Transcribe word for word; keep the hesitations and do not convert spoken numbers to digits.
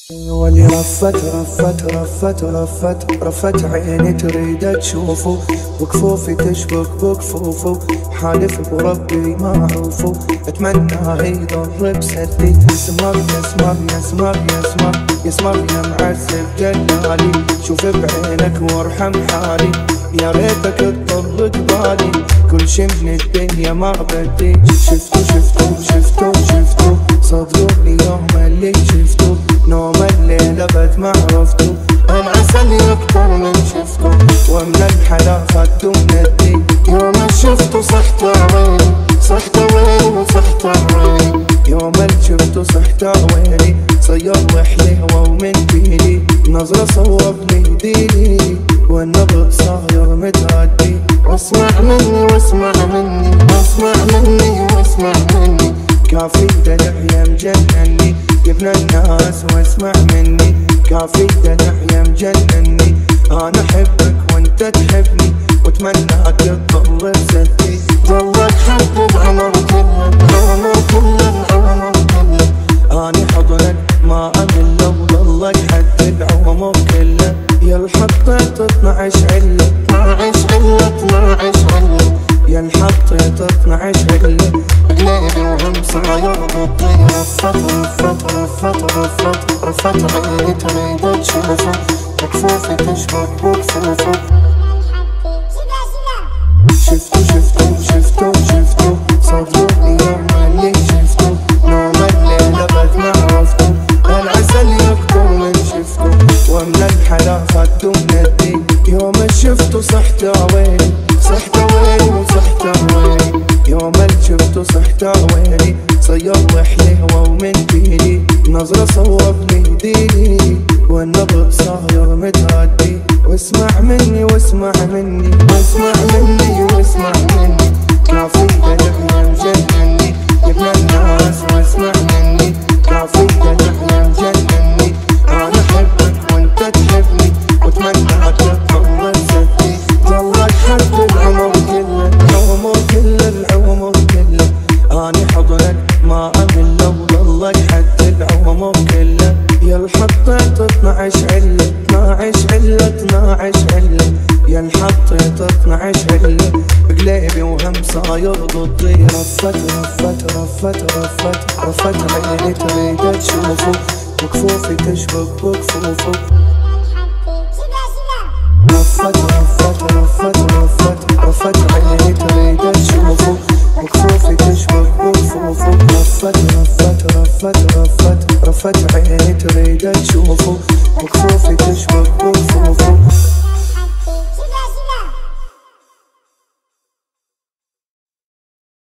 واللي رفت رفت رفت رفت رفت عيني تريد تشوفه، بكفوفي تشبك بكفوفه، حالف بربي ما اعوفه، اتمنى يضر بسدي. يسمر يسمر يسمر يسمر يسمر يا معذب جلالي، شوف بعينك وارحم حالي، يا ريتك تضر قبالي، كل شي من الدنيا ما بدي. شفتو شفتو شفتو شفتو صدقوني يوم اللي شفتو، نوم الليلة بد ما عرفتو، العسل يكتر من شفتو، ومن الحلا خدو من الدين. يوم شفتو صحت عيني صحت عيني وصحت عيني، يوم شفتو صحت عيني، صير حليوة ومن فيني، نظرة صوبني ديني، والنبض صاير متهدي. واسمع مني واسمع مني واسمع مني واسمع مني، كافي دلع يا مجنني يا ابن الناس، واسمع مني كافي دلع يا مجنني، انا احبك وانت تحبني، واتمناك تضل بسدي. ضلك حبب عمر كله عمر كله عمر كله، اني حضنك ما امل، وضلك حبب عمر كله، يا الحطيت اثنعش عله اثنعش عله اثنعش عله، يا الحطيت اثنعش عله، قلبي وهم صاير ضدي. رفت رفت رفت رفت رفت عيني تريد تشوفه، بكفوفي تشبك بكفوفه. شفتو شفتو شفتو شفتو صدقوني يوم اللي شفتو، نوم الليلة بد ما عرفتو، العسل يكتر من شفتو، ومن الحلا خدو من الدين. يوم شفتو صحت عويني صحت عويني وصحت عويني، يوم شفتو صحت عويني، صير حليوة ومن فيني، نظرة صوبني ديني، والنبض صاير متهدي. واسمع مني واسمع مني واسمع مني واسمع مني، كافي دلع يا مجنني يا ابن الناس، واسمع مني كافي دلع يا مجنني، انا احبك وانت تحبني، واتمناك تضل بسدي. ضلك حبب عمر كله العمر كله العمر كله، اني حضنك ما امل، وضلك حبب عمر كله، يا الحطيت اثنعش عله اثنعش عله اثنعش عله، يا الحطيت اثنعش عله، بقلبي وهم صاير ضدي. رفت رفت رفت رفت رفت عيني تريد تشوفه، بكفوفي تشبك بكفوفه. رفت رفت رفت رفت رفت عيني تريد تشوفه، بكفوفي تشبك بكفوفه. رفت رفت رفت رفت رفت عيني تريد تشوفه، بكفوفي تشبك بكفوفه.